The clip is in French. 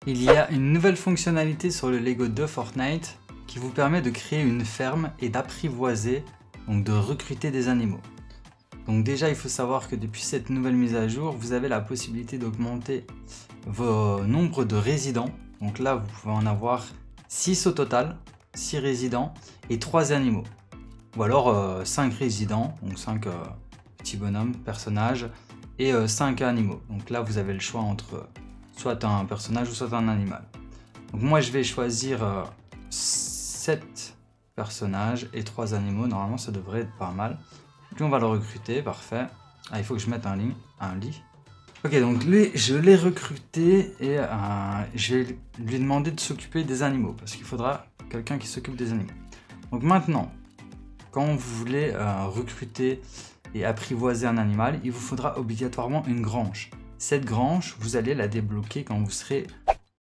Il y a une nouvelle fonctionnalité sur le Lego de Fortnite qui vous permet de créer une ferme et d'apprivoiser, donc de recruter des animaux. Donc déjà, il faut savoir que depuis cette nouvelle mise à jour, vous avez la possibilité d'augmenter vos nombres de résidents. Donc là, vous pouvez en avoir 6 au total, 6 résidents et 3 animaux. Ou alors 5 résidents, donc 5 petits bonhommes, personnages, et 5 animaux. Donc là, vous avez le choix entre soit un personnage ou soit un animal. Donc moi, je vais choisir 7 personnages et 3 animaux. Normalement, ça devrait être pas mal. Puis on va le recruter, parfait. Ah, il faut que je mette un lit. Ok, donc lui, je l'ai recruté et je vais lui demander de s'occuper des animaux parce qu'il faudra quelqu'un qui s'occupe des animaux. Donc maintenant, quand vous voulez recruter et apprivoiser un animal, il vous faudra obligatoirement une grange. Cette grange, vous allez la débloquer quand vous serez